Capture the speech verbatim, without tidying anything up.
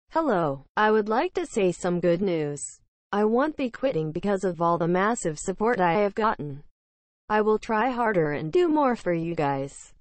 Hello. I would like to say some good news. I won't be quitting because of all the massive support I have gotten. I will try harder and do more for you guys.